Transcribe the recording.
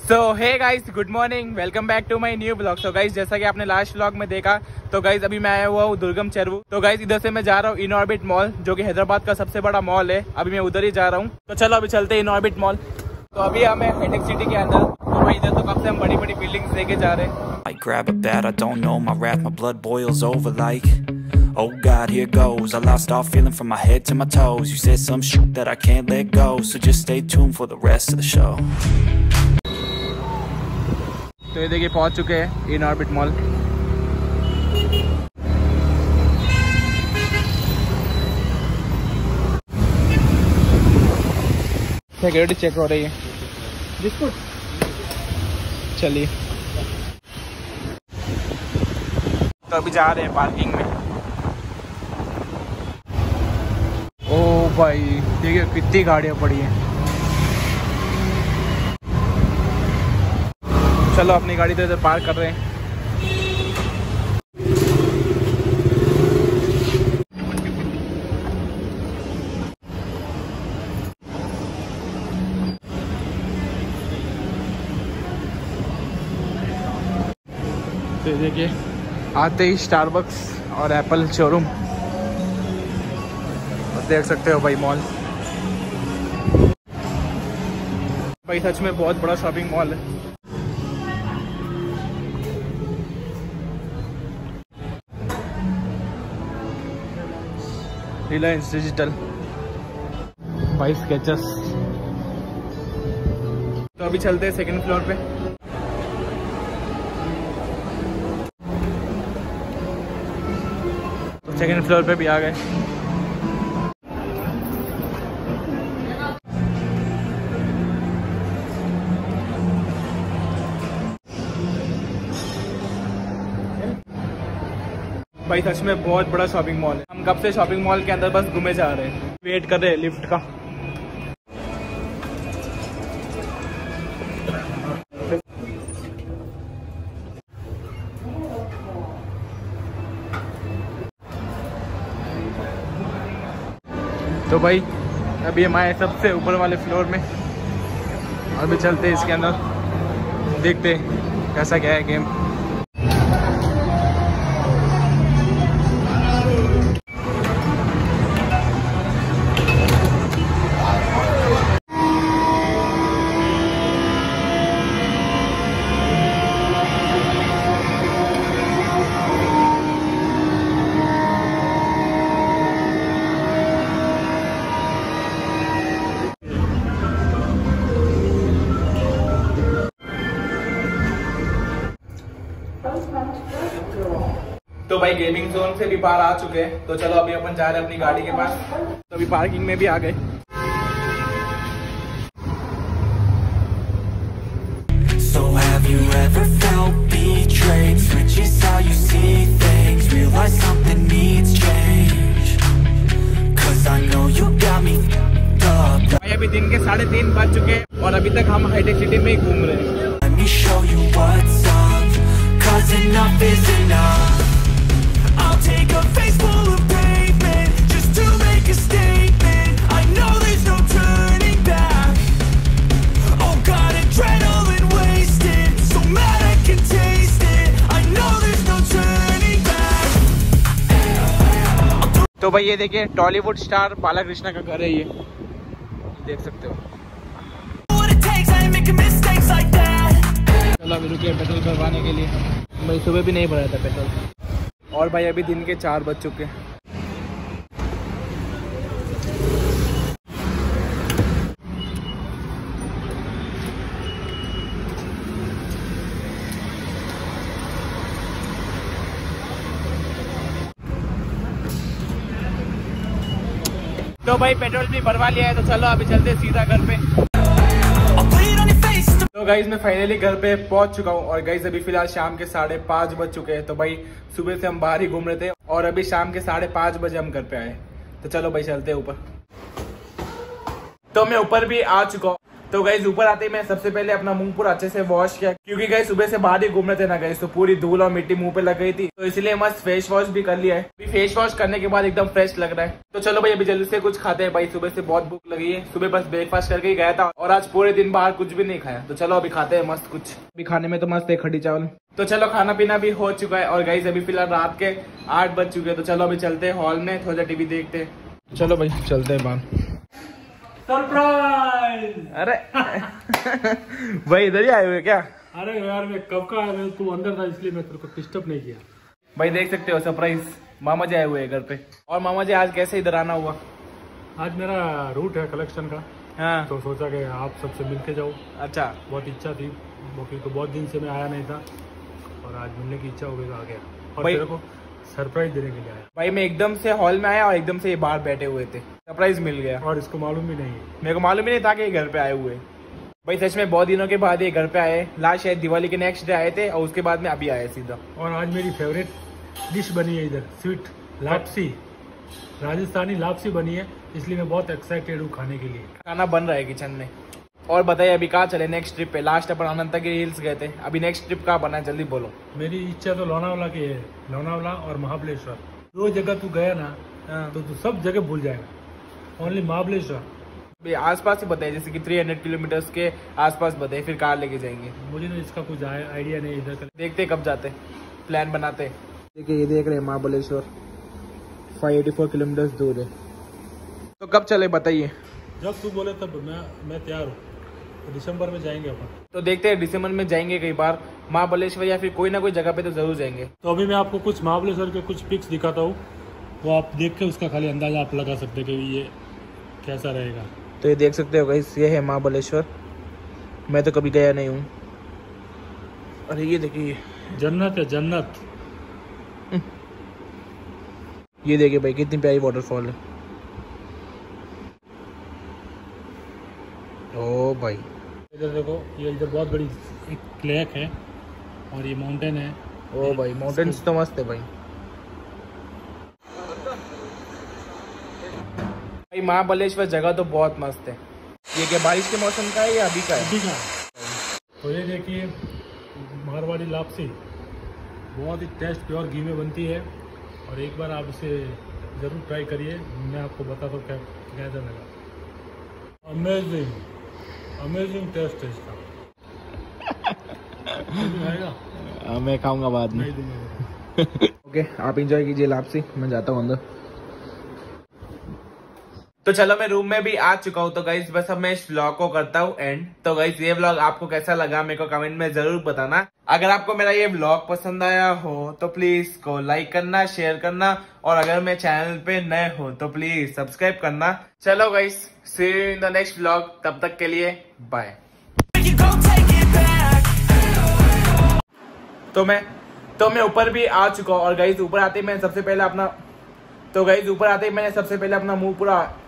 So hey guys, good morning, welcome back to my new blog. So guys, जैसा कि आपने last blog में देखा तो गाइस अभी मैं आया हुआ हूँ दुर्गम चेरुवु। तो गाइस इधर से मैं जा रहा हूँ इनऑर्बिट मॉल, जो कि हैदराबाद का सबसे बड़ा मॉल है। अभी मैं उधर ही जा रहा हूँ। तो चलो अभी चलते हैं इनऑर्बिट मॉल। तो अभी हमें हाईटेक सिटी के अंदर, तो भाई इधर तो कब से हम बड़ी बड़ी बिल्डिंग्स लेके जा रहे हैं। I grab a bat, I don't know, my wrath, my blood boils over like oh God, here goes. I lost all feeling from my head to my toes. You said some shit that I can't let go, so just stay tuned for the rest of the show. तो ये देखिए पहुंच चुके हैं Inorbit mall. Security check हो रही है। Biscuit चलिए। तो अभी जा रहे हैं पार्किंग में। ओ भाई देखिए कितनी गाड़ियां पड़ी हैं। चलो अपनी गाड़ी तो इधर पार्क कर रहे हैं। तो देखिए आते ही स्टारबक्स और एप्पल शोरूम, देख सकते हो भाई मॉल। भाई सच में बहुत बड़ा शॉपिंग मॉल है। रिलायंस डिजिटल, भाई स्केचर्स। तो अभी चलते हैं सेकंड फ्लोर पे। तो सेकंड फ्लोर पे भी आ गए। भाई सच में बहुत बड़ा शॉपिंग मॉल है। हम कब से शॉपिंग मॉल के अंदर बस घूमे जा रहे हैं, वेट कर रहे हैं लिफ्ट का। तो भाई अभी हम आए सबसे ऊपर वाले फ्लोर में। अभी चलते हैं इसके अंदर, देखते हैं कैसा क्या है गेम। तो भाई गेमिंग जोन से भी बाहर आ चुके हैं। तो चलो अभी अपन जा रहे हैं अपनी गाड़ी के पास। तो अभी पार्किंग में भी आ गए। So have you ever felt betrayed? Switches how you see things, realize something needs change. Cause I know you got me up. भाई अभी दिन के 3:30 बज चुके हैं और अभी तक हम हाईटेक सिटी में ही घूम रहे हैं। Let me show you what's up, cause enough is enough. I'll take a face full of pavement just to make a statement. I know there's no turning back. Oh God, adrenaline wasted, so mad I can taste it. I know there's no turning back. तो भाई ये देखिए Tollywood star Balakrishna का घर है, ये देख सकते हो। What it takes, I ain't making mistakes like that. चलो अभी रुके पेट्रोल भरवाने के लिए। भाई सुबह भी नहीं भराया था पेट्रोल। और भाई अभी दिन के 4 बज चुके हैं। तो भाई पेट्रोल भी भरवा लिया है। तो चलो अभी चलते सीधा घर पे। तो गाइज मैं फाइनली घर पे पहुंच चुका हूँ। और गाइज अभी फिलहाल शाम के 5:30 बज चुके हैं। तो भाई सुबह से हम बाहर ही घूम रहे थे और अभी शाम के 5:30 बजे हम घर पे आए। तो चलो भाई चलते हैं ऊपर। तो मैं ऊपर भी आ चुका हूँ तो गाइस ऊपर आते ही मैं सबसे पहले अपना मुंह पूरा अच्छे से वॉश किया, क्योंकि गाइस सुबह से बाहर ही घूम रहे थे ना गाइस, तो पूरी धूल और मिट्टी मुंह पे लग गई थी, तो इसलिए मस्त फेस वॉश भी कर लिया है। अभी फेस वॉश करने के बाद एकदम फ्रेश लग रहा है। तो चलो भाई अभी जल्दी से कुछ खाते हैं भाई, सुबह से बहुत भूख लगी है। सुबह बस ब्रेकफास्ट करके ही गया था और आज पूरे दिन बाहर कुछ भी नहीं खाया, तो चलो अभी खाते हैं मस्त कुछ। अभी खाने में तो मस्त है कढ़ी चावल। तो चलो खाना पीना भी हो चुका है और गाइस अभी फिलहाल रात के 8 बज चुके हैं, तो चलो अभी चलते हैं हॉल में, थोड़ा टीवी देखते हैं। चलो भाई चलते हैं बाहर। सरप्राइज! अरे भाई इधर ही आए हुए क्या? अरे यार मैं कब का आया, तू अंदर था इसलिए मैं तेरे को डिस्टर्ब नहीं किया। भाई देख सकते हो सरप्राइज, मामा जी आए हुए हैं घर पे। और मामा जी आज कैसे इधर आना हुआ? आज मेरा रूट है कलेक्शन का, हाँ तो सोचा कि आप सबसे मिल के जाओ। अच्छा, बहुत इच्छा थी, क्योंकि बहुत दिन से मैं आया नहीं था और आज मिलने की इच्छा हो गई तो आ गया और भाई- तेरे को सरप्राइज देने के लिए आया। भाई मैं एकदम से हॉल में आया और एकदम से ये बाहर बैठे हुए थे, सरप्राइज मिल गया। और इसको मालूम भी नहीं है। मेरे को मालूम ही नहीं था कि ये घर पे आए हुए। भाई सच में बहुत दिनों के बाद ये घर पे आए। लास्ट शायद दिवाली के नेक्स्ट डे आए थे और उसके बाद में अभी आए सीधा। और आज मेरी फेवरेट डिश बनी है इधर, स्वीट लापसी, राजस्थानी लापसी बनी है, इसलिए मैं बहुत एक्साइटेड हूँ खाने के लिए। खाना बन रहा है किचन में। और बताइए अभी कहाँ चले नेक्स्ट ट्रिप पे? लास्ट अपन अनंतगिरी हिल्स गए थे, अभी नेक्स्ट ट्रिप कहाँ बना है जल्दी बोलो। मेरी इच्छा तो लोनावाला की है, लोनावाला और महाबलेश्वर। दो जगह तू गया ना तो तू सब जगह भूल जाएगा, ओनली महाबलेश्वर। आसपास ही बताइए, जैसे कि 300 किलोमीटर के आसपास बताइए, फिर कार लेके जाएंगे। मुझे ना इसका कुछ आइडिया नहीं इधर का। देखते कब जाते, प्लान बनाते। देखिए ये देख रहे हैं महाबलेश्वर 584 किलोमीटर दूर है। तो कब चले बताइए? जब तू बोले तब मैं तैयार हूँ। तो दिसंबर में जाएंगे अपन। तो देखते हैं दिसंबर में जाएंगे कई बार महाबलेश्वर या फिर कोई ना कोई जगह पे तो जरूर जाएंगे। तो अभी मैं आपको कुछ महाबलेश्वर के कुछ पिक्स दिखाता हूँ, वो आप देख के उसका खाली अंदाजा आप लगा सकते हैं कि ये कैसा रहेगा। तो ये देख सकते हो गाइस, ये है महाबलेश्वर। मैं तो कभी गया नहीं हूँ। अरे ये देखिए जन्नत है, जन्नत। ये देखिए भाई कितनी प्यारी वाटरफॉल है। ओ भाई इधर देखो, ये इधर बहुत बड़ी एक लेक है और ये माउंटेन है। ओ भाई माउंटेन्स तो मस्त है भाई। भाई महाबलेश्वर जगह तो बहुत मस्त है। ये क्या बारिश के मौसम का है या अभी का है? अभी का। तो ये देखिए मारवाड़ी लापसी, बहुत ही टेस्ट प्योर घी में बनती है और एक बार आप इसे ज़रूर ट्राई करिए। मैं आपको बताता हूँ कैसा लगा। अमेजिंग अमेजिंग टेस्ट है इसका। मैं खाऊंगा बाद में। नहीं दूंगा। ओके आप एंजॉय कीजिए लापसी, मैं जाता हूँ अंदर। तो चलो मैं रूम में भी आ चुका हूँ। तो गाइस बस अब मैं इस व्लॉग को करता हूँ एंड। तो गाइस ये व्लॉग आपको कैसा लगा मेरे को कमेंट में जरूर बताना। अगर आपको मेरा ये व्लॉग पसंद आया हो तो प्लीज को लाइक करना, शेयर करना और अगर मैं चैनल पे नए हो तो प्लीज सब्सक्राइब करना। चलो guys see you in the next vlog, तब तक के लिए बाय। तो मैं ऊपर भी आ चुका हूँ और गाइस ऊपर आते ही मैंने सबसे पहले अपना मुंह पूरा